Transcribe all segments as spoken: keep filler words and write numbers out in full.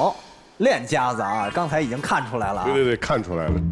哦，练家子啊，刚才已经看出来了。 对对对，看出来了。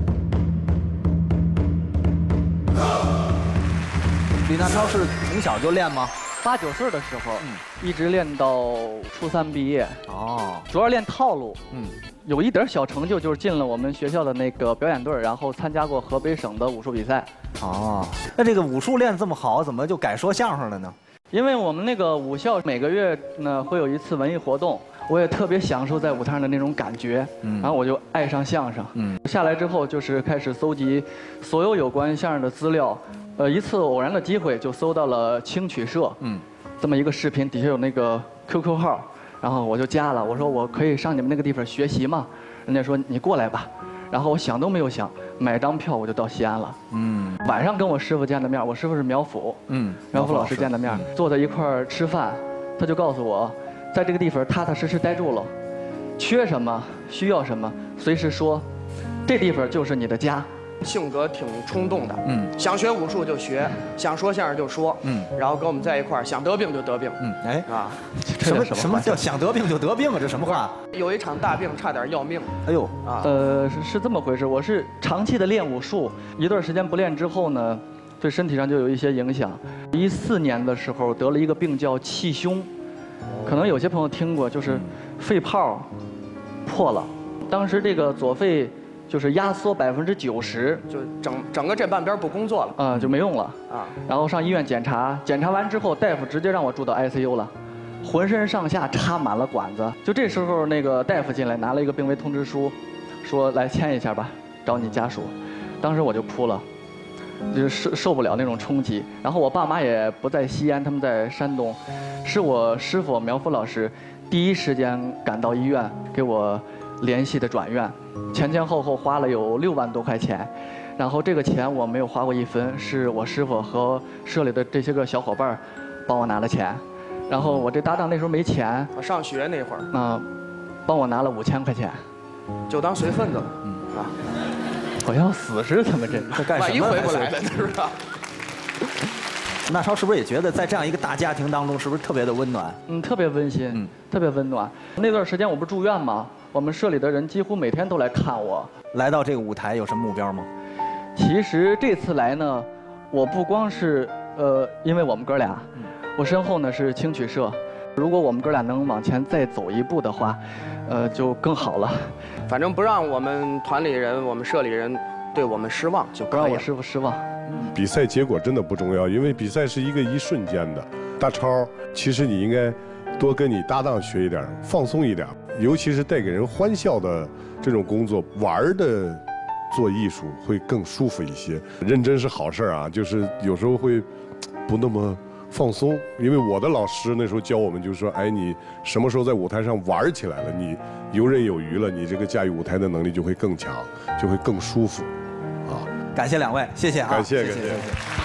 李大超是从小就练吗？ 八九岁的时候，嗯，一直练到初三毕业。哦，主要练套路。嗯，有一点小成就，就是进了我们学校的那个表演队，然后参加过河北省的武术比赛。 哦，那这个武术练这么好，怎么就改说相声了呢？ 因为我们那个武校每个月呢会有一次文艺活动，我也特别享受在舞台上的那种感觉，嗯，然后我就爱上相声，嗯，下来之后就是开始搜集所有有关相声的资料，呃，一次偶然的机会就搜到了青曲社，嗯，这么一个视频，底下有那个 Q Q 号，然后我就加了，我说我可以上你们那个地方学习吗？人家说你过来吧，然后我想都没有想，买张票我就到西安了，嗯，晚上跟我师傅见的面，我师傅是苗阜，嗯，苗阜老师见的面，坐在一块儿吃饭，他就告诉我，在这个地方踏踏实实待住了，缺什么需要什么随时说，这地方就是你的家。 性格挺冲动的，嗯，想学武术就学，想说相声就说，嗯，然后跟我们在一块儿，想得病就得病，嗯， 哎啊，什么什么叫想得病就得病啊？这什么话？ 有一场大病差点要命， 哎呦啊，呃，是是这么回事。我是长期的练武术，一段时间不练之后呢，对身体上就有一些影响。一四年的时候得了一个病叫气胸，可能有些朋友听过，就是肺泡破了，当时这个左肺。就是压缩百分之九十， 就整整个这半边不工作了， 啊、嗯，就没用了啊。然后上医院检查，检查完之后，大夫直接让我住到 I C U 了，浑身上下插满了管子。就这时候，那个大夫进来拿了一个病危通知书，说来签一下吧，找你家属。当时我就哭了，就是受受不了那种冲击。然后我爸妈也不在西安，他们在山东，是我师傅苗阜老师第一时间赶到医院给我联系的转院。前前后后花了有六万多块钱，然后这个钱我没有花过一分，是我师傅和社里的这些个小伙伴帮我拿了钱，然后我这搭档那时候没钱， 我上学那会儿， 啊、呃，帮我拿了五千块钱， 就当随份子了，嗯啊， 我要死是怎么这这干什么？ 万一回不来了，是吧？ 那超是不是也觉得在这样一个大家庭当中，是不是特别的温暖？ 嗯，特别温馨，嗯，特别温暖。那段时间我不是住院吗？我们社里的人几乎每天都来看我。 来到这个舞台有什么目标吗？ 其实这次来呢，我不光是呃，因为我们哥俩，我身后呢是青曲社。如果我们哥俩能往前再走一步的话，呃，就更好了。 反正不让我们团里人、我们社里人对我们失望就可以了。 不让我师傅失望。 比赛结果真的不重要，因为比赛是一个一瞬间的。大超，其实你应该多跟你搭档学一点，放松一点。尤其是带给人欢笑的这种工作，玩的做艺术会更舒服一些。认真是好事啊，就是有时候会不那么放松。因为我的老师那时候教我们，就是说，哎，你什么时候在舞台上玩起来了，你游刃有余了，你这个驾驭舞台的能力就会更强，就会更舒服，啊。 感谢两位，谢谢啊， 感谢感谢。 谢谢。